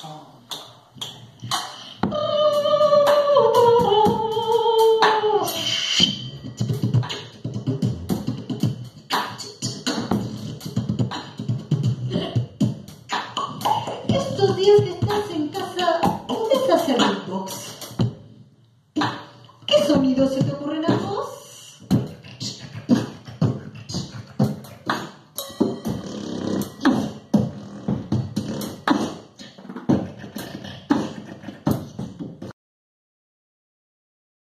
Estos días que estás en casa, ¿puedes hacer beatbox?